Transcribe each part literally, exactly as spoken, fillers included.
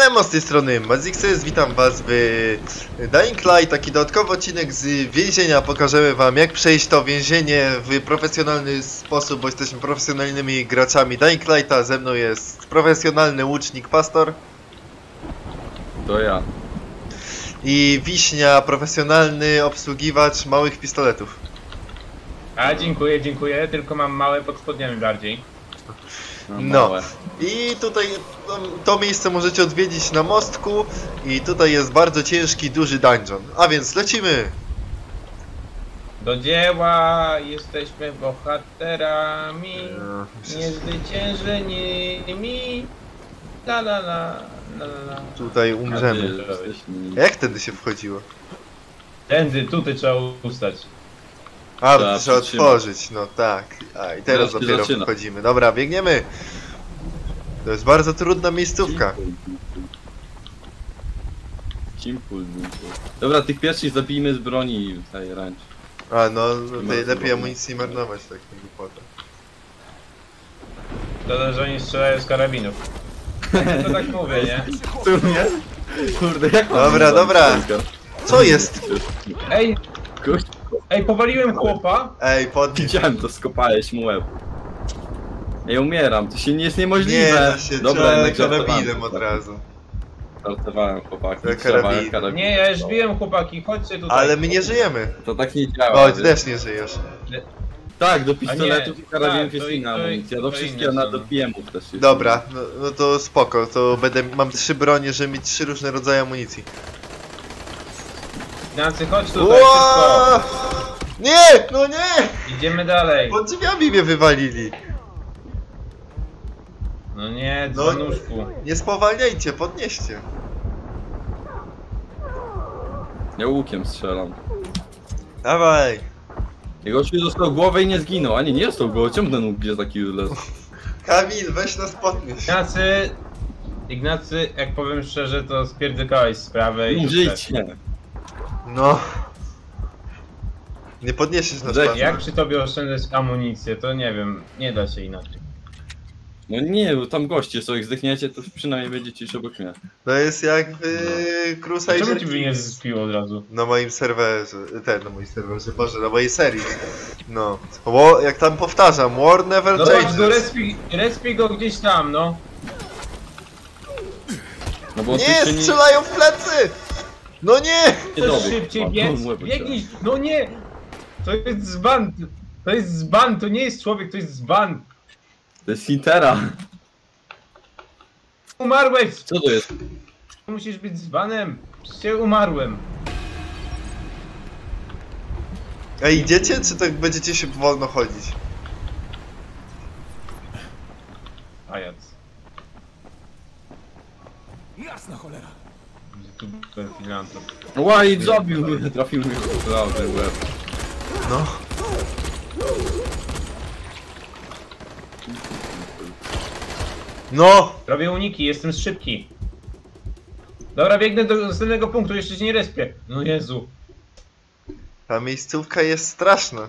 Siema, z tej strony Mazixes, witam was w Dying Light, taki dodatkowy odcinek z więzienia. Pokażemy wam, jak przejść to więzienie w profesjonalny sposób, bo jesteśmy profesjonalnymi graczami Dying Lighta. Ze mną jest profesjonalny łucznik Pastor. To ja. I Wiśnia, profesjonalny obsługiwacz małych pistoletów. A dziękuję, dziękuję, tylko mam małe pod spodniami bardziej. No, i tutaj to, to miejsce możecie odwiedzić na mostku. I tutaj jest bardzo ciężki, duży dungeon. A więc lecimy! Do dzieła, jesteśmy bohaterami, No, niezwyciężonymi. La la la, la la la. tutaj umrzemy. Jak wtedy się wchodziło? Tędy, tutaj trzeba ustać. A, Trzeba to trzeba przytrzymać. otworzyć, no tak. A, i teraz Teraz się dopiero zaczyna. wchodzimy. Dobra, biegniemy! To jest bardzo trudna miejscówka. Simple. Dobra, tych pierwszych zabijmy z broni i tutaj ręcz. A, no, no Nie to ma lepiej problemu. amunicji nie marnować, tak nie głupota. To, że oni strzelają z karabinów. To tak mówię, nie? Tu nie? Kurde, jak mam Dobra, nazwać dobra. Edgar? Co jest? Ej, Kurde, ej, powaliłem chłopa. Ej, podnieś. widziałem to, skopałeś mu łeb. Ja umieram, to się nie jest niemożliwe. Nie, da się, Dobra, trzeba jednak karabinem od razu. Żartowałem, chłopaki. Ja Trzeba karabin. karabin. Nie, ja już biłem chłopaki, chodźcie tutaj. Ale my nie żyjemy. To tak nie działa. Chodź, wiesz? też nie żyjesz. Tak, do pistoletów nie, i karabinów tak, jest to- inna to- amunicja. Do to wszystkiego inne na są. do P M-ów też jest. Dobra, no, no to spoko, to będę, mam trzy bronie, żeby mieć trzy różne rodzaje amunicji. Nancy, chodź tutaj, Ła! szybko. Nie, no nie! Idziemy dalej. Pod drzwiami mnie wywalili. No nie, No. dzwonuszku. Nie spowalniajcie, podnieście. Ja łukiem strzelam. Dawaj. Jego oczywiście dostał głowę i nie zginął. A nie, nie dostał głowę. Czemu ten łuk jest taki useless? Kamil, weź nas podnieś. Ignacy, Ignacy, jak powiem szczerze, to spierdykałeś sprawę i... Życie. No. Nie podniesiesz nas. Rzek, Pastor. Jak przy tobie oszczędzać amunicję, to nie wiem, nie da się inaczej. No nie, bo tam goście są, jak zdechniecie, to przynajmniej będziecie już obok mnie. To jest jak w yy, Crusader Czemu ci by nie Kings. zspiło od razu? Na moim serwerze, ten, na moim serwerze, boże, na mojej serii. No. Wo, jak tam powtarzam, war never No tak, go changes. respi, respi go gdzieś tam, no. No bo on Nie, jeszcze nie... strzelają w plecy! No nie! nie Chcesz dobiegł. szybciej A, biec? on łeb Biegnij! No nie! To jest zban! To jest zban, to nie jest człowiek, to jest zban! To jest Intera. Umarłeś! Co to jest? Musisz być zbanem! Przecież umarłem! Ej, idziecie, czy tak będziecie się wolno chodzić? Pajac. Jasna cholera. Tu był filantrop. Łaj, zabił mnie, trafił mnie w ten łeb. No. No! Robię uniki, jestem szybki. Dobra, biegnę do następnego punktu, jeszcze się nie respię. No Jezu. Ta miejscówka jest straszna.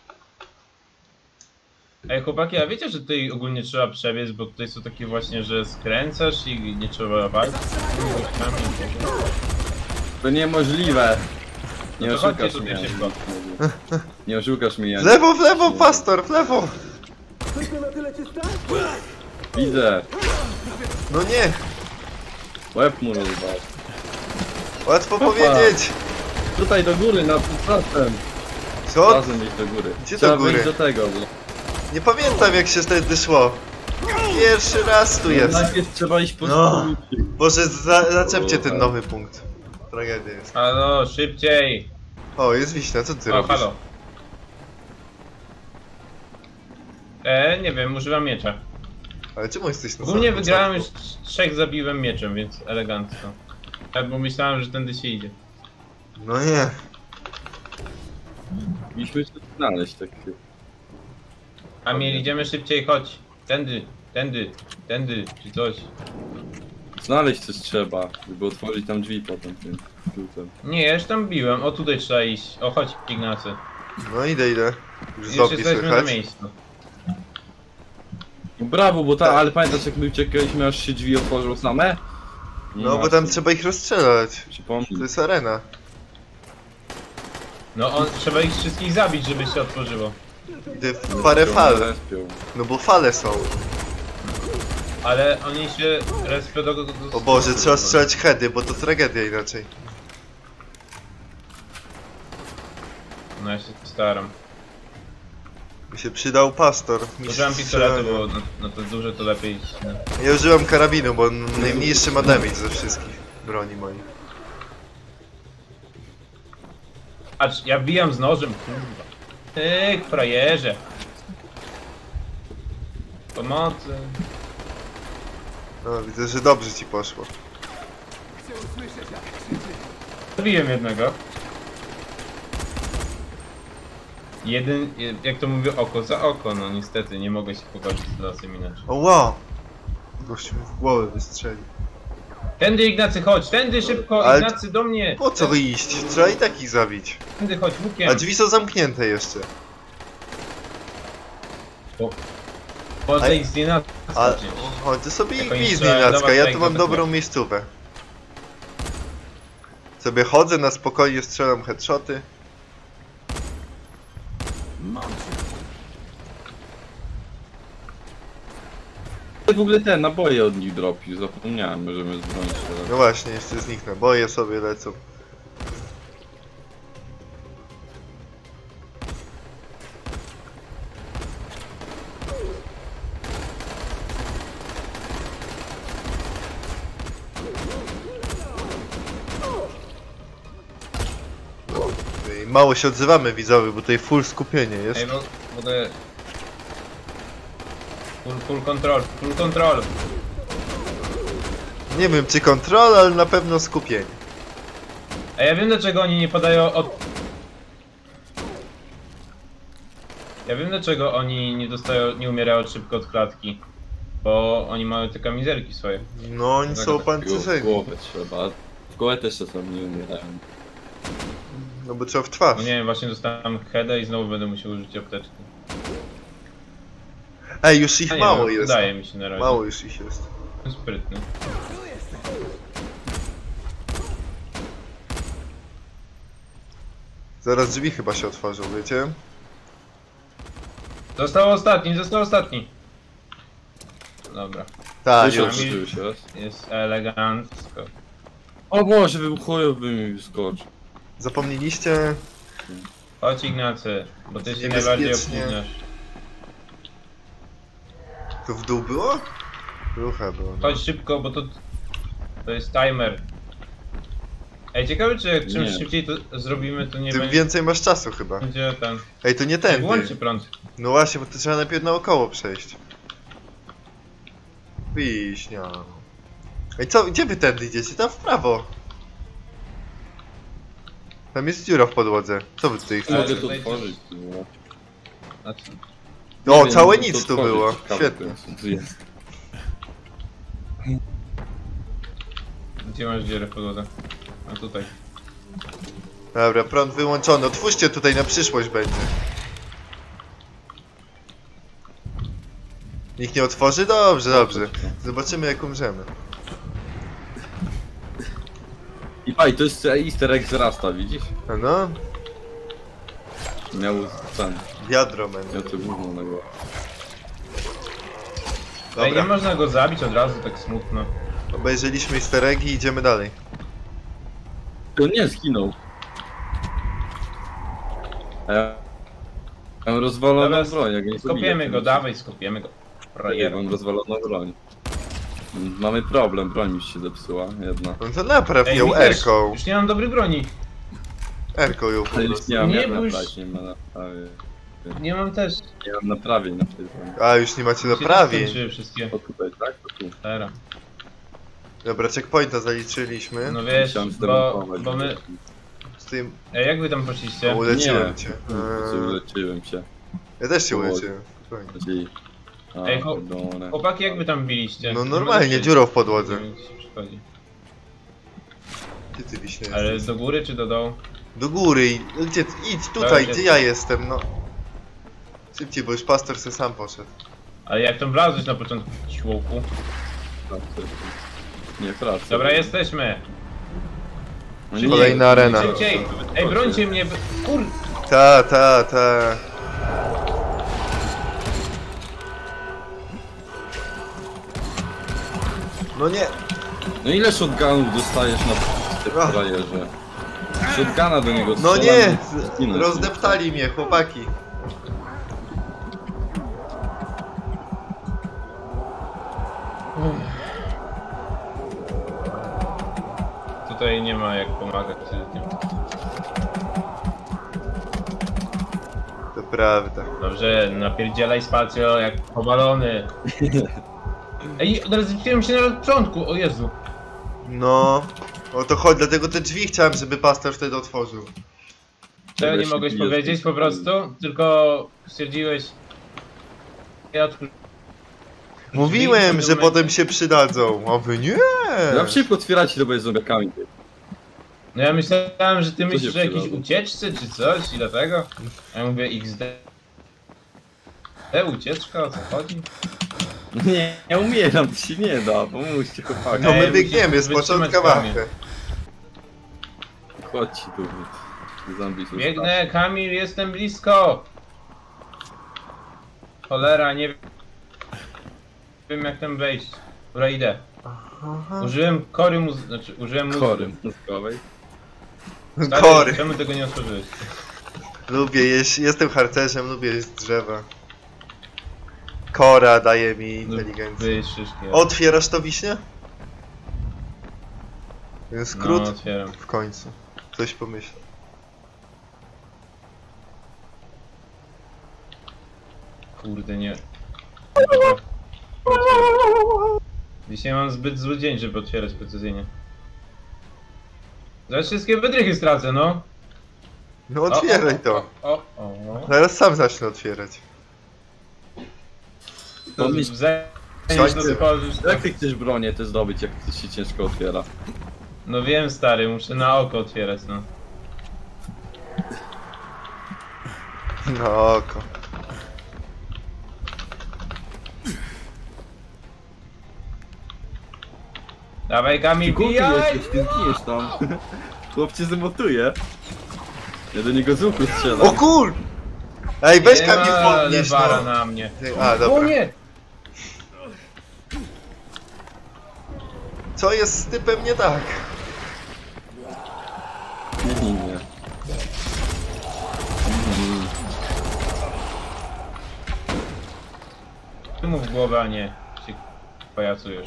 Ej chłopaki, a wiecie, że tutaj ogólnie trzeba przebiec, bo tutaj są takie właśnie, że skręcasz i nie trzeba walczyć? To niemożliwe. Nie No to chodźcie oszukasz tutaj mnie. szybko. Nie oszukasz mnie. W lewo, w lewo, pastor, w lewo! Widzę. No nie! Łeb mu rozwal. Łatwo Opa. powiedzieć! Tutaj do góry, nad czasem. Co? Razem iść do góry. Gdzie do Trzeba góry? wejść do tego. Bo... Nie pamiętam, jak się wtedy szło. Pierwszy raz tu jest. Najpierw trzeba iść po No. no. Boże, za, zaczepcie ten nowy punkt. Tragedia jest. Halo, szybciej! O, jest Wiśnia, co ty O, robisz? halo. E, nie wiem, używam miecza. Ale czemu jesteś na Ogólnie samym wygrałem już początku? trzech zabiłem mieczem, więc elegancko. Tak, bo myślałem, że tędy się idzie. No nie. Mieliśmy coś znaleźć tak się. A mieli, idziemy szybciej, chodź. Tędy, tędy, tędy, czy coś. Znaleźć coś trzeba, żeby otworzyć tam drzwi potem tym kluczem. Nie, ja już tam biłem, o tutaj trzeba iść. O, chodź, Ignacy. No idę, idę. Już Już zombie jesteśmy na słychać. miejscu. No brawo, bo ta, ale pamiętasz jak my uciekaliśmy, aż się drzwi otworzą same? Nie No ma bo tam co. trzeba ich rozstrzelać. Przypomnij. To jest arena. No on, trzeba ich wszystkich zabić, żeby się otworzyło. Gdy parę fal. Respią. No bo fale są. Ale oni się respią do... do O Boże, trzeba strzelać heady, bo to tragedia inaczej. No ja się staram. Mi się przydał pastor. Mi Użyłem się pistoletu, strzelanie. bo no, no to duże to lepiej... No. Ja użyłem karabinu, bo on najmniejszy ma damage ze wszystkich broni moich. Patrz, ja bijam z nożem, kurwa. Tyk, frajerze. Pomocy. No widzę, że dobrze ci poszło. Chcę usłyszeć, jak krzyczy. Zabiłem jednego. Jeden, jak to mówię, oko za oko, no niestety, nie mogę się pogodzić z losem inaczej. O wow! Gościu mi w głowę wystrzelił. Tędy Ignacy, chodź, tędy szybko, Ale- Ignacy do mnie! Po co wyjść? Trzeba i tak ich zabić. Tędy chodź, łukiem. A drzwi są zamknięte jeszcze. Można A- ich z nienacka A wziąć. chodź, to sobie Jak ich oni bij z strzelają, nienacka, zobacz, ja jak tu to mam tak dobrą ma. miejscówę. Sobie chodzę na spokojnie, strzelam headshoty. Mam cię. W ogóle te naboje od nich dropił, zapomniałem, możemy z broni No strzelać. właśnie, jeszcze z nich naboje sobie lecą. I mało się odzywamy widzowie, bo tutaj full skupienie jest. Ej, bo w ogóle... Full, full control, full control. Nie wiem czy kontrol, ale na pewno skupienie. A ja wiem dlaczego oni nie podają od... Ja wiem dlaczego oni nie dostają, nie umierają szybko od klatki. Bo oni mają te kamizelki swoje. No oni Tak, są tak. Tylko w pancerzeni. głowę trzeba. W głowę też czasem nie umierają. No bo trzeba w twarz. No nie wiem, właśnie dostałem heada i znowu będę musiał użyć apteczki. Ej, już ich A nie, mało no, jest. Wydaje mi się na razie. Mało już ich jest. Sprytny. Zaraz drzwi chyba się otworzą, wiecie? Został ostatni, został ostatni. Dobra, Tak, Już już. odczytył się raz. jest elegancko. O Boże, wybuchujowy mi wyskoczył. Zapomnieliście? Chodź Ignacy, bo ty się Niebezpiecznie. najbardziej opóźniasz. To w dół było? Rucha było. No. Chodź szybko, bo to... To jest timer. Ej, ciekawe czy jak czym Nie. szybciej to zrobimy, to nie Tym będzie... więcej masz czasu chyba. Będzie ten... Ej, to nie tędy. Włączcie prąd. No właśnie, bo to trzeba najpierw naokoło przejść. Wiśnia. Ej, co? Gdzie wy tędy idziecie? Tam w prawo. Tam jest dziura w podłodze. Co wy tutaj Ale Mogę chcecie? to tutaj- otworzyć. No. Znaczy, O, Nie wiem, całe mogę to nic tu otworzyć, było. ciekawe, Świetnie. co tu jest. gdzie masz dziurę w podłodze? A tutaj. Dobra, prąd wyłączony. Otwórzcie tutaj, na przyszłość będzie. Nikt nie otworzy? Dobrze, dobrze. Zobaczymy jak umrzemy. I faj, to jest easter egg z Rasta, widzisz? A no, Miał ten, wiadro man. miał to gówno na głowie. Ej, nie Dobra, można go zabić od razu, tak smutno. obejrzeliśmy easter eggi i idziemy dalej. To nie zginął. A ja mam rozwaloną Dobra, broń, jak nie Skopiemy go, dawaj, skopiemy go. Ja Frajer. mam rozwaloną broń. Mm, Mamy problem, broń mi się zepsuła, jedna. No to napraw Ej, ją mi też. erką. Już nie mam dobrej broni. Erką ją po Ale już prostu. nie mam Nie, jak bo już- naprawić, nie ma naprawień. Nie mam też. Nie mam naprawień na tej broni. A, już nie macie Się też naprawień. skończyły wszystkie. O tutaj, tak? To tu. Teraz. Dobra, checkpointa zaliczyliśmy. No wiesz, Musiałem bo, zdemontować. bo my... Z tym Ej, jak wy tam poszliście? o, uleczyłem Nie. cię. Eee... Eee, Uleczyłem cię. ja też się Powoli. uleczyłem. spokojnie. Czyli... A, Ej, cho- pierdolone. Chłopaki, jak wy tam biliście? No Nie normalnie, mogę się- dziurą w podłodze. nie ci przychodzi. Gdzie ty wiśnie Ale jesteś? do góry czy do dołu? Do góry, i- gdzie, idź tutaj, Dobra, gdzie gdzie- ja jestem, no. Szybciej, bo już pastor se sam poszedł. Ale jak tam wlazłeś na początku śłoku? Tak, to jest- Nie, pracy. Dobra, jesteśmy. No nie, Kolejna arena. Szybciej. Ej, brońcie mnie. Kur... Ta, ta, ta. No nie. No ile shotgunów dostajesz na tym Ach. frajerze? Shotguna do niego No strzelam, nie! zginąć. Rozdeptali mnie, chłopaki. Tutaj nie ma jak pomagać tym. To prawda. Dobrze, napierdzielaj spacjo jak powalony. Ej, rozliczyłem się na początku, o Jezu. No. O to chodzi, dlatego te drzwi chciałem, żeby pastor wtedy otworzył. Czego nie się mogłeś bijesz, powiedzieć to po prostu? Tylko stwierdziłeś... Ja odkry... Mówiłem, Drzwi w że tym potem momencie- się przydadzą. A wy nie. Ja szybko otwieracie to bez zombiakami. No ja myślałem, że ty myślisz się o jakiejś przydało? ucieczce czy coś i dlatego. A ja mówię X D. E, ucieczka, o co chodzi? Nie, nie umieram, to się nie da, pomóżcie chłopaki. No my Ej, biegniemy musisz z początka wytrzymać kamień. mapy. Chodźcie tu. Zombie są Biegnę, Kamil, jestem blisko! Cholera, nie wiem jak tam wejść. Dobra, idę. Aha. Użyłem kory muz... znaczy użyłem mózgu. chory. Mózgowej. Stary, Kory. czemu tego nie otworzyłeś? Lubię jeść, jestem harcerzem, lubię jeść drzewa. Kora daje mi inteligencję. Wy szyszki. Otwierasz to wiśnie? Ten skrót? No, otwieram. W końcu. Coś pomyśl. Kurde, nie. Dzisiaj mam zbyt zły dzień, żeby otwierać precyzyjnie. Zaraz wszystkie wydrychy stracę, no. No otwieraj to. O, o, o. Zaraz sam zacznę otwierać. To Pomyśl- zajmiesz do wychodzisz. Jak ty chcesz bronię te zdobyć, jak to się ciężko otwiera? No wiem stary, muszę na oko otwierać, no. No oko. Dawaj Kamil, Głupi bijaj! jesteś, ty zginiesz tam. Chłop cię zamotuje. Ja do niego z łuku O strzelam. kur! Ej, weź Nie Kamil ma podnieś lewara no. na mnie. A, O dobra. nie! Co jest z typem nie tak? Nie, nie, nie. Mm. Ty mu w głowę, a nie się pajacujesz.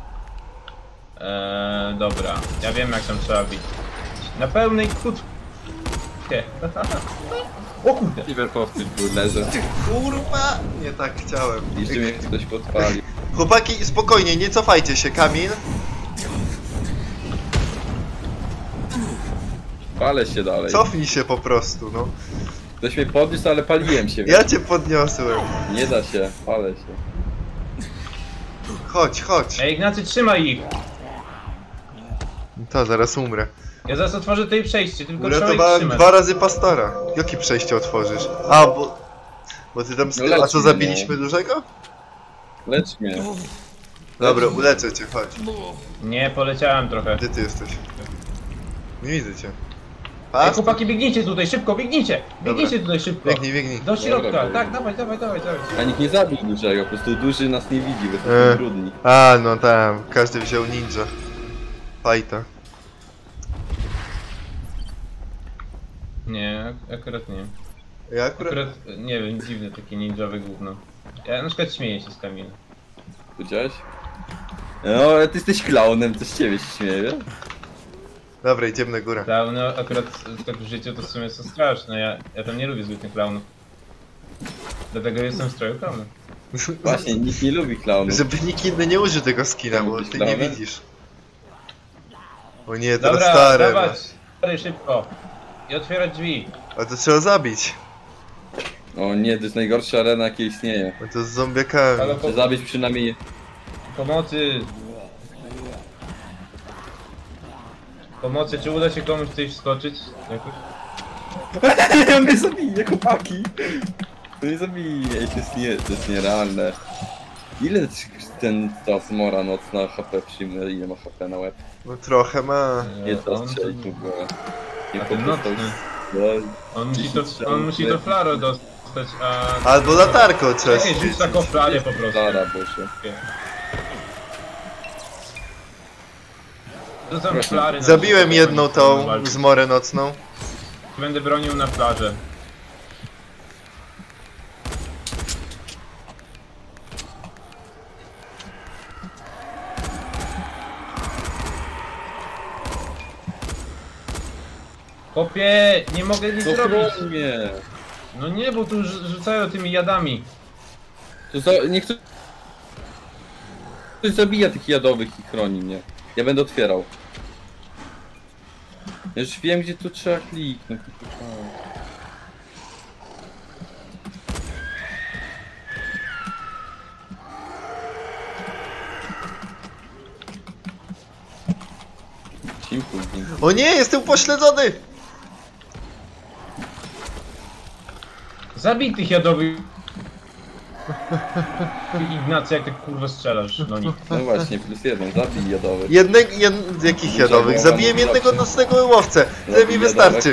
Eee, dobra, ja wiem jak tam trzeba bić. Na pełnej kut... Nie. O kurde! Oliver powtórz, był leżę. Kurwa! Nie tak chciałem. Jeszcze mnie ktoś podpalił. Chłopaki, spokojnie, nie cofajcie się, Kamil. Palę się dalej. Cofnij się po prostu, no. Ktoś mnie podniósł, ale paliłem się. Ja cię podniosłem. Nie da się, palę się. Chodź, chodź. Ej Ignacy, trzymaj ich! To, zaraz umrę. Ja zaraz otworzę tutaj przejście, tylko trzeba ich Uratowałem trzymać. dwa razy pastora. Jakie przejście otworzysz? A, bo... Bo ty tam z No tym... A lecz co, mnie, zabiliśmy dużego? Lecz mnie. Dobra, uleczę cię, chodź. Nie, poleciałem trochę. Gdzie ty jesteś? Nie widzę cię. Ej A? chłopaki, biegnijcie tutaj, szybko, biegnijcie! Biegnijcie tutaj szybko! Biegnij, biegnij. Do środka, Dobra, tak, dawaj, dawaj, dawaj, dawaj. A nikt nie zabił dużego, po prostu duży nas nie widzi, bo jesteśmy E. brudni. A, no tam, każdy wziął ninja. Fajta. Nie, ak- akurat nie. Ja akurat... Akurat, nie wiem, dziwne takie ninjowe gówno. Ja na przykład śmieję się z Kamila. Widziałeś? No, ale ty jesteś klaunem, to z ciebie się śmieje, wiesz? Dobra, idziemy na górę. Klauny akurat tak w życiu to w sumie są straszne, ja, ja tam nie lubię zwykłych klaunów. Dlatego jestem w stroju klauna. Właśnie, nikt nie lubi klaunów. Żeby nikt inny nie użył tego skina, bo Lubisz ty nie klauna? widzisz. O nie, teraz Dobra, stare. dawać! Stary, szybko! I otwierać drzwi. A to trzeba zabić. O nie, to jest najgorsza arena, jaka istnieje. No to z zombiakami. Halo, po, Chcę zabić przynajmniej... pomocy! Pomocy, czy uda się komuś tutaj wskoczyć? Jakoś? On mnie zabije, chłopaki! To nie zabije, to jest, nie, to jest nierealne. Ile ten ta zmora nocna H P przyjmuje? Ile ma H P na łeb? No trochę ma. Nie E, to on, strzeli tu go. Nie A ten podostał. nocny. No, on musi dziesięć to, strzałów on musi lepiej. to flaro dostać, a... Albo latarką trzeba Czekaj, rzuć świecić. taką flarę po prostu. Zara, Boże. To są Proszę. flary na Zabiłem przykład, jedną jak tą oni walczą. zmorę nocną. Będę bronił na flarze. Chłopie, nie mogę nic To zrobić. chroni mnie. No nie, bo tu rzu- rzucają tymi jadami. To za... niech to... Ktoś zabija tych jadowych i chroni mnie. Ja będę otwierał. Ja już wiem, gdzie tu trzeba kliknąć. Simple. O nie, jestem upośledzony! Zabij tych jadowych. Ignacy, jak ty kurwa strzelasz do nich. No właśnie, plus jeden, zabij jadowy. Jednego, jed... jakich jadowych? Zabiłem jednego nocnego łowcę. Tyle mi wystarczy.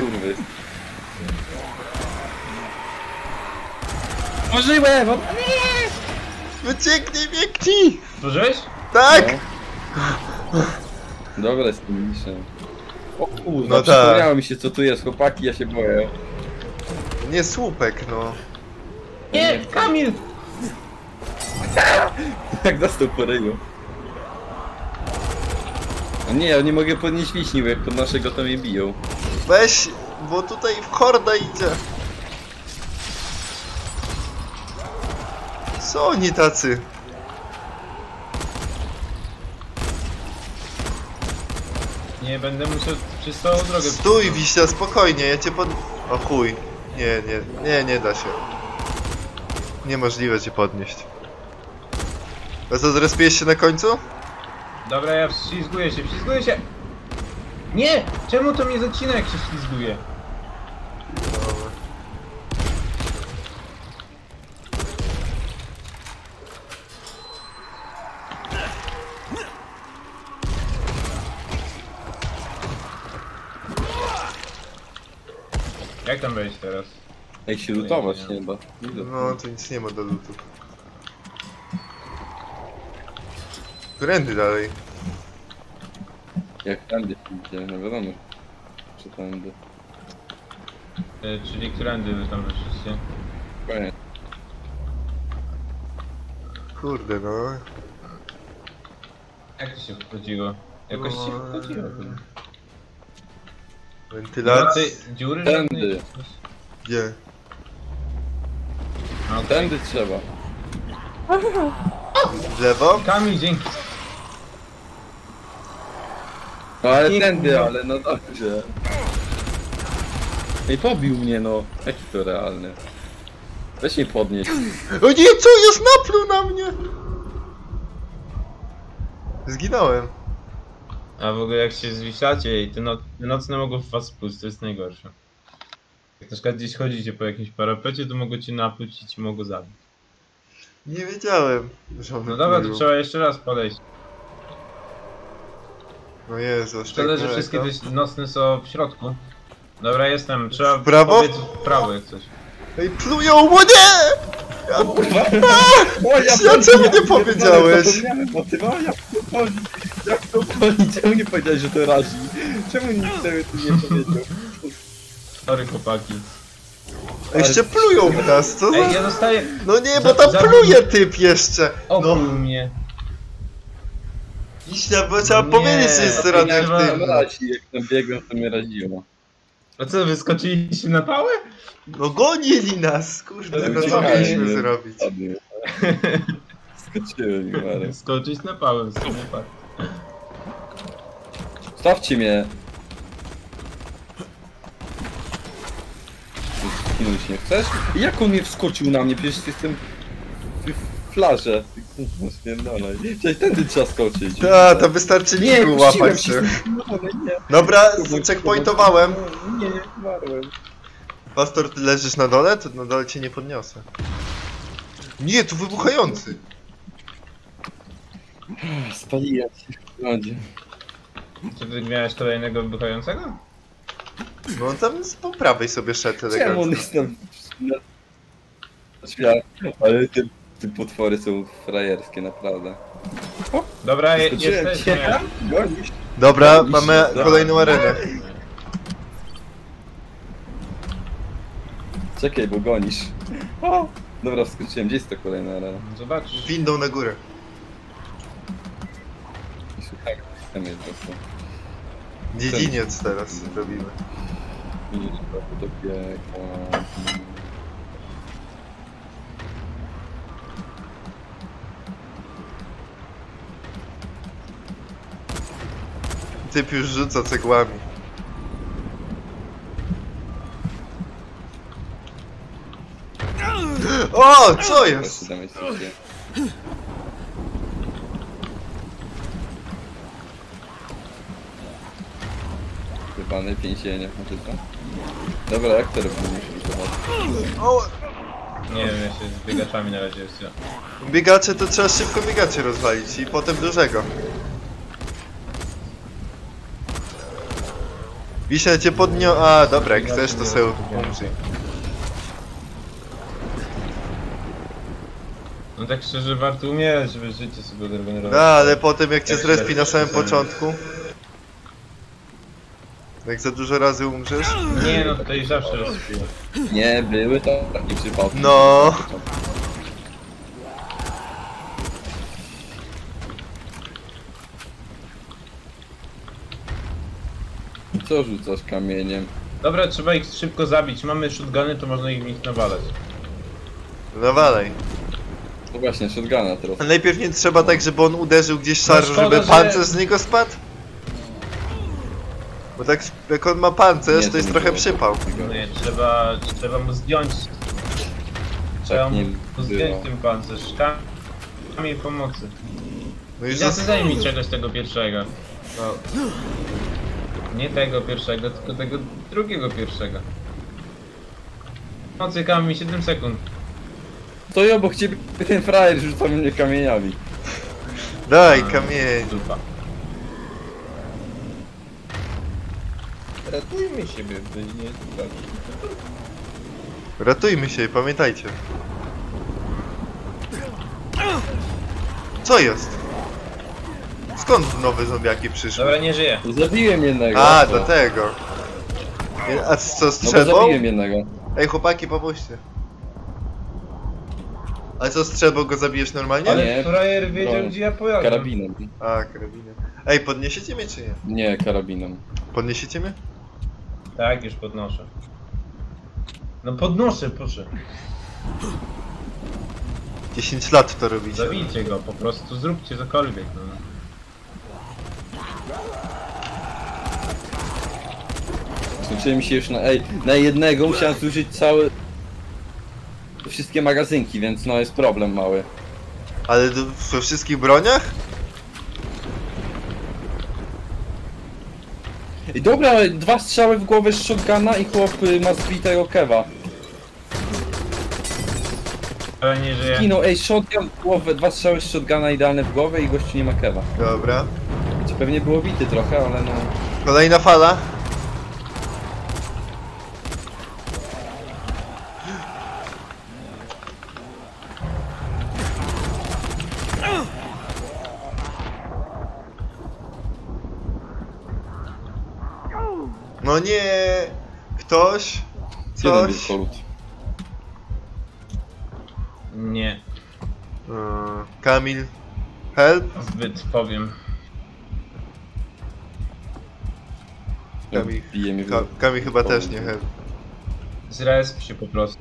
Możliwe, bo... Ucieknij, biegnij! Stworzyłeś? Tak! No. Dobra, z tym misiem. O kurwa, No no tak. przypomniało mi się co tu jest, chłopaki, ja się boję. Nie słupek, no. Nie, Kamil! Jak dostał po ryju. No nie, ja nie mogę podnieść wiśni, bo jak pod naszego to mnie biją. Weź, bo tutaj w horda idzie. Co oni tacy? Nie, będę musiał przez całą drogę... Stój, Wiśnia, spokojnie, ja cię pod... O chuj. Nie, nie, nie, nie da się. Niemożliwe cię podnieść. A co, zrespiłeś się na końcu? Dobra, ja wślizguję się, wślizguję się! Nie! Czemu to mnie zacina, jak się ślizguje? Dobra. Jak tam wejść teraz? Ej, się lutować nie da. No, tu nic nie ma do lutu. Którędy dalej? Jak tędy idzie, no wiadomo. Czy tędy. E, czyli którędy wy tam weszliście? Koniec. Kurde, no. Jak to się wchodziło? Jakoś się No, wchodziło. Wentylacja. Ty, dziury Tędy. żadnej, czy coś? Gdzie? No, okej. Tędy trzeba. W lewo? Kamil, dzięki. No ale Nie, tędy, kurwa. ale no dobrze. Ej, pobił mnie no. Jaki to realny. Weź mnie podnieść. O nie, co jest? Napluł na mnie! Zginąłem. A w ogóle jak się zwisacie i te, no, te nocne mogą w was pluć, to jest najgorsze. Jak na przykład gdzieś chodzicie po jakimś parapecie, to mogą cię napluć i ci mogą zabić. Nie wiedziałem, że one No dobra, to plują. trzeba jeszcze raz podejść. No Jezu, aż tak Szkoda, że daleko. wszystkie te nocne są w środku. Dobra, jestem. Trzeba W prawo? pobiec w prawo jak coś. Ej, plują, o nie! Ja... O, Ja czemu nie powiedziałeś? Zapomniałem o tym, o, jak to boli, jak to boli, czemu nie powiedziałeś, że to razi? Czemu nikt sobie tu nie powiedział? Sorry chłopaki. Ej, jeszcze plują w nas, co Ej, za... ja dostaję... No nie, bo Za- tam za- pluje typ jeszcze! Opluł No, mnie. Iśnia, bo trzeba Nie, powiedzieć, że jest to nie radioaktywny. Razi, jak tam biegłem, to mnie raziło. A co, wyskoczyliście na pałę? No gonili nas, kurde, no co Uciekaj, mieliśmy nie. zrobić? Padnie. Skoczyłem, Marek. Skoczyć na pałę, w sumie tak. Stawcie mnie! Zginąć nie chcesz? Jak on mnie wskoczył na mnie? Przecież jestem w flarze. Ty kurwa, spierdolaj. Cześć, tędy trzeba skoczyć. Ta, to wystarczy Nie, liku puściłem łapać się. się. No, nie. Dobra, checkpointowałem. Nie, nie, umarłem. Pastor, ty leżysz na dole? To na dole cię nie podniosę. Nie, tu wybuchający. Spaliłem się w wodzie. Czy ty miałeś kolejnego wybuchającego? No on tam z po prawej sobie szedł Czemu on elegancko. jest tam na świat? Ale te, te potwory są frajerskie, naprawdę. Dobra, je, Skoczyłem jesteśmy. cię. Gonisz? Dobra, Gonisz mamy się, kolejną arenę. Czekaj, bo gonisz. O! Dobra, wskoczyłem. Gdzie jest ta kolejna arena? Zobaczysz. Windą na górę. I słuchaj, tam jest po prostu. Dziedziniec teraz robimy. Widzisz, to do piekła. Typ już rzuca cegłami. O, co jest? Proszę, damy sobie. Wybane więzienie, może co? Dobra, jak to robimy? Muszę zobaczyć. O, Nie wiem, ja się z biegaczami na razie wstrzymam. biegacze to trzeba szybko biegacie rozwalić i potem dużego. Wiśnia cię podnią... A, dobra, jak chcesz to sobie umrzyj. No tak szczerze, warto umierać, żeby życie sobie odregenerować. No, ale potem jak cię zrespi na samym początku... Jak za dużo razy umrzesz... Nie no, tutaj zawsze rozpiło. Nie, były to takie przypadki. No. Co rzucasz kamieniem? Dobra, trzeba ich szybko zabić. Mamy shotguny, to można ich w nich nawalać. Nawalaj. No właśnie, shotguna teraz. Ale najpierw nie trzeba tak, żeby on uderzył gdzieś No szarżą, szkoda, żeby że- pancerz z niego spadł? Bo tak jak on ma pancerz, Nie, to jest nie trochę było przypał. takiego. Nie, trzeba, trzeba mu zdjąć. Trzeba Tak nie mu było. zdjąć ten pancerz. Kamień pomocy. No i Ja zas... zajmij czegoś tego pierwszego. No. Nie tego pierwszego, tylko tego drugiego pierwszego. Mocy kamień, siedem sekund. Stoi obok ciebie ten frajer, rzuca mnie kamieniami. Daj kamień. Dupa. Ratujmy siebie, by nie stracić. Ratujmy się, pamiętajcie. Co jest? Skąd nowe zombiaki przyszły? Dobra, nie żyję. Zabiłem jednego. A, co? dlatego. A co, No bo strzelbą? zabiłem jednego. Ej, chłopaki, pomóżcie. A co, strzelbą go zabijesz normalnie? Ale Nie, frajer wiedział, broń. gdzie ja pojadę. Karabinem. A, karabinem. Ej, podniesiecie mnie czy nie? Nie, karabinem. Podniesiecie mnie? Tak, już podnoszę. No podnoszę, proszę. dziesięć lat to robicie. Zabijcie go, po prostu zróbcie cokolwiek. No. Skończyłem się już na... Ej, na jednego musiałem zużyć całe... Wszystkie magazynki, więc no jest problem mały. Ale do- we wszystkich broniach? Ej, dobra, dwa strzały w głowę z shotguna i chłop y, ma zbitego kewa. Ale nie żyję. Kino, ej, shotgun w głowę, dwa strzały z shotguna idealne w głowę i gościu nie ma kewa. Dobra. Czy pewnie było bity trochę, ale no... Kolejna fala. No nie! Ktoś? Jeden był Coś? kolut. Nie, Yy, Kamil? Help? zbyt powiem. Kamil, Bije mnie w Ka Kamil chyba też nie help. Zresp się po prostu.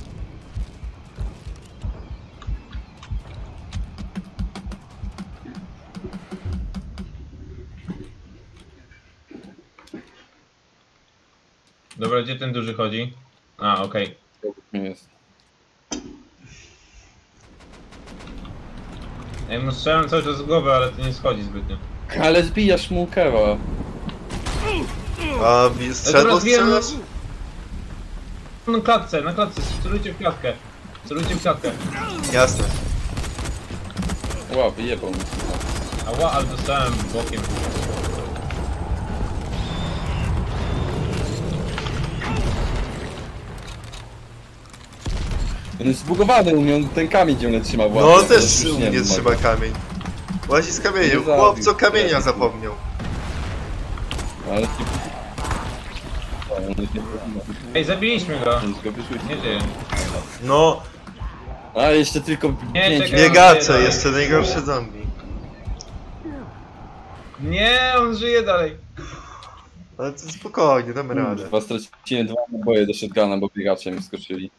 Dobra, gdzie ten duży chodzi? A, okej. Nie jest. Ja mu strzelam cały czas w głowę, ale to nie schodzi zbytnio. Ale zbijasz mu kewa. A wi- strzelbą rozbijam- strzelasz? Na klatce, na klatce, celujcie w klatkę. Celujcie w klatkę. Jasne. Ła, wyjebał mi. Ała, ale dostałem bokiem. On jest zbugowany, u mnie on ten kamień ciągle trzyma w łapie. No to też już u nie mnie wymaga. trzyma kamień. Łazi z kamieniem. Nie Chłop zabił. co kamienia Nie. zapomniał. Ale ty... O, on jest nie Ej, zabiliśmy go. On go wyrzucił. Nie żyje. No, A jeszcze tylko Nie, pięć... czekaj. biegacze, jeszcze najgorsze zombie. Nie, on żyje dalej. Ale to spokojnie, damy radę. Chyba straciłem dwa naboje do shotguna, bo biegacze mi skoczyli.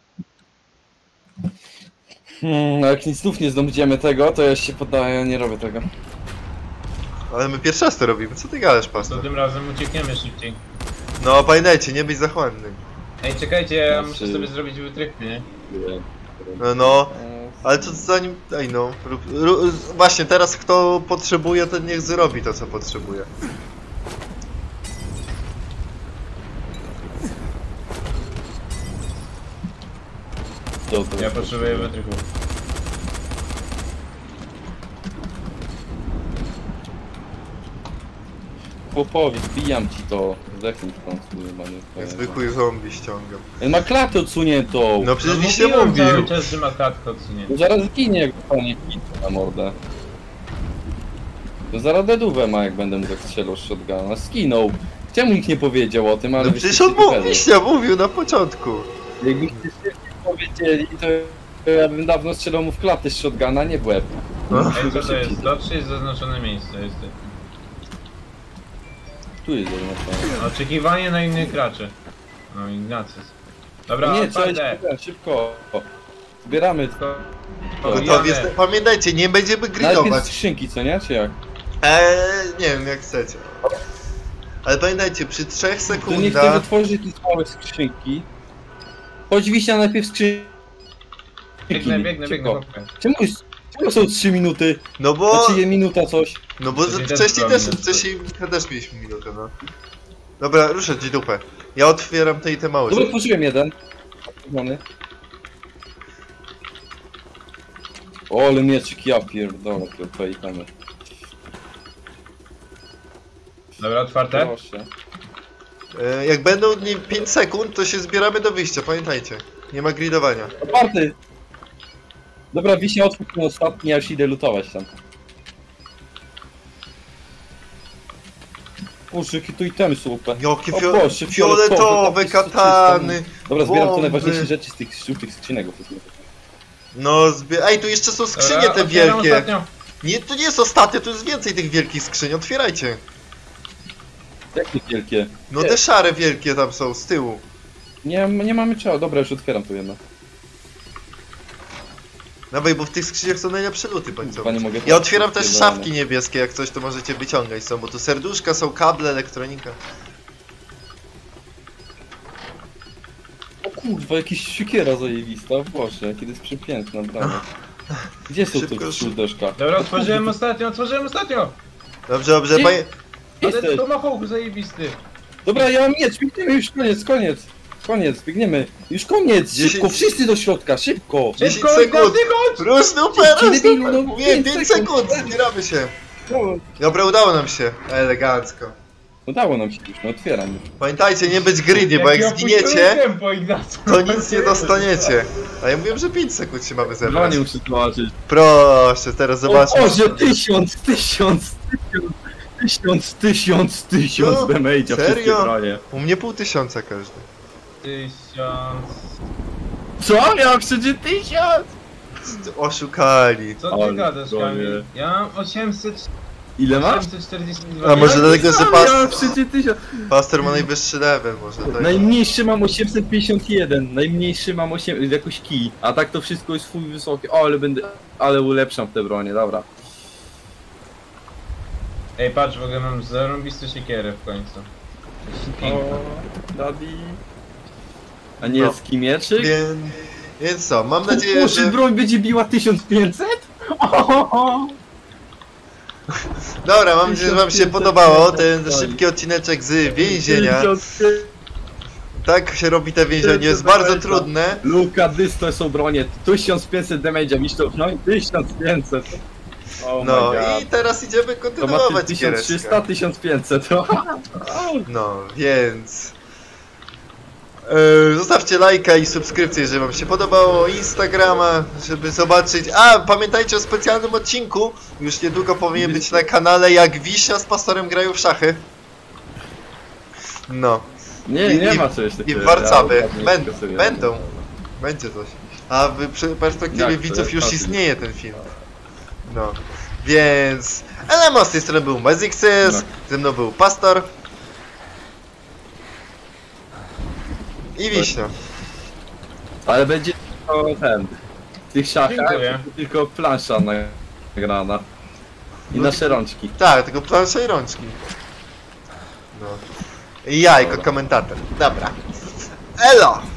Hmm, a jak nic znów nie zdobędziemy tego, to ja się poddaję, nie robię tego. Ale my pierwszy raz to robimy, co ty gadasz, To pastor? tym razem uciekniemy szybciej. No pamiętajcie, nie być zachłannym. Ej, czekajcie, ja Znaczy- muszę sobie zrobić wytrychy, nie? No, no, ale to zanim... Ej no, rób, rób, właśnie teraz kto potrzebuje, ten niech zrobi to co potrzebuje. To, to Ja potrzebuję wytrychów. Chłopowi, wbijam ci to. Zdechnij w końcu, jebany. Jak zwykły zombie ściągam. On ma klatę odsuniętą! No przecież No mi się mówiłem mówił. cały czas, że ma klatkę odsuniętą. No zaraz ginie, jak dostanie hit na mordę. To zaraz dedówę ma, jak będę mu tak strzelał z shotguna. Skinął. Czemu nikt nie powiedział o tym, ale... No wyście przecież on się wypeli. mówiście, mówił na początku. Jakbyście szybciej powiedzieli, to ja bym dawno strzelał mu w klatę z shotguna, nie w łeb. No. Ej, co to jest? Dotrze jest zaznaczone miejsce, jest. Tu jest zaznaczone. Oczekiwanie na innych graczy. No, Ignacys. Dobra, Nie, trzeba otwarte. iść szybko. Zbieramy to. O, Gotowi jadę. jest... Pamiętajcie, nie będziemy Najpierw gridować. skrzynki, co nie? Czy jak? Eee, nie wiem jak chcecie. Ale pamiętajcie, przy trzech To niech ty sekundach... wytworzy te małe skrzynki. Chodź Wiśnia najpierw skrzynki. Biegnę, biegnę, Szybko. biegnę. Czemu, jest, czemu są trzy minuty? No bo... Znaczy minuta coś. No bo Wcześniej też wcześniej była też, minuta. wcześniej też mieliśmy minutę, no. Dobra, ruszę ci dupę. Ja otwieram te i te małe. Dobra, otworzyłem jeden. Otworzony. O, ale mieczyk, ja pierdolę, to i tam. Dobra, otwarte? Proszę. E, jak będą dni pięć sekund, to się zbieramy do wyjścia, pamiętajcie. Nie ma gridowania. Otwarty! Dobra, Wiśnia, otwórz ten ostatni, ja już idę lutować tam. Boże, jakie tu itemy są upe. Jakie O fio Boże, fioletowe to jest katany. Dobra, zbieram tu bomby. najważniejsze rzeczy z tych żółtych skrzynek. bo to jest- No zbie... Ej, tu jeszcze są skrzynie Dobra, te otwieram wielkie. ostatnią. Nie, to nie jest ostatnie, tu jest więcej tych wielkich skrzyń, otwierajcie. Jakie wielkie? No Nie. te szare wielkie tam są, z tyłu. Nie, nie mamy czego. Dobra, już otwieram tu jedno. Dawaj, bo w tych skrzyniach są najlepsze luty Kurwa, końcowe. nie mogę Ja otwieram też Pierdolone. szafki niebieskie, jak coś to możecie wyciągać są, bo tu serduszka są, kable, elektronika. O kurwa, jakiś siekiera zajebista. Boże, jakie to jest przepiękna brama. Gdzie są Szybko, te szybko. szulderzka? Dobra, otworzyłem ostatnią, otworzyłem ostatnią! Dobrze, dobrze, Gdzie- pamię... Ale Jesteś. to machołk zajebisty! Dobra, ja mam miecz, biegniemy już, koniec, koniec. Koniec, biegniemy. Już koniec, Dziesięć- szybko, wszyscy do środka, szybko. dziesięć Szybko, sekund. Ignacy, chodź! Rusz dupę, Ty rusz debilu, dupę! no, Mówiłem, pięć pięć sekund. sekund, zbieramy się. No, Dobra, udało nam się. Elegancko. udało nam się już, no otwieram już. Pamiętajcie, nie być greedy, bo jak ja zginiecie, pójdę po Ignacu. to nic nie dostaniecie. A ja mówiłem, że pięć sekund się mamy zebrać. Dwa nie muszę zobaczyć. Proszę, teraz O zobaczmy. Boże, tysiąc, tysiąc, tysiąc, tysiąc, tysiąc, tysiąc No, damage'a, wszystkie serio? bronie. U mnie pół tysiąca każdy. Tysiąc... Co? Ja przecież tysiąc! Oszukali. Co ty Ale gadasz, bronie. Kamil? Ja mam osiemset... Ile masz? osiemset czterdzieści dwa. A może Ja dlatego, że sam pas... miałem przecież tysiąc. pastor ma najwyższy level, może tak. Najmniejszy mam osiemset pięćdziesiąt jeden, najmniejszy mam osiem, jakoś kij, a tak to wszystko jest full wysokie. O, ale będę, ale ulepszam te bronie, dobra. Ej, patrz, w ogóle mam zarąbistą siekierę w końcu. Piękna. daddy. A niebieski mieczyk? Więc... Więc co, mam O nadzieję, Boże, że... broń będzie biła tysiąc pięćset? O, Dobra, mam nadzieję, że wam się tysiąc pięćset podobało ten pięćset. szybki odcineczek z więzienia. tysiąc Tak się robi te więzienie, jest bardzo trudne. Luka, dysto są bronie, tysiąc pięćset damage'a, niż to broń, tysiąc pięćset. Oh No my i god. teraz idziemy To ma kontynuować tysiąc giereczkę. trzysta, tysiąc pięćset. To... No, więc... Yy, zostawcie lajka i subskrypcję, jeżeli wam się podobało, Instagrama, żeby zobaczyć... A, pamiętajcie o specjalnym odcinku, już niedługo powinien być na kanale, jak Wiśnia z Pastorem grają w szachy. No. Nie, I- nie i- ma czegoś I takiego. w Warszawy. Ja ładnie Będą, skasuję. będą. Będzie coś. A w przy- perspektywie Jak to widzów jest? już Patrz. istnieje ten film. No. Więc... L M O, z tej strony był Mazixes, No. ze mną był Pastor. I Wiśnia. Ale będzie tylko ten. W tych szachach Dziękuję. tylko plansza nagrana. I No. nasze rączki. Tak, tylko plansze i rączki. No. I ja jako Dobra. komentator. Dobra. Elo!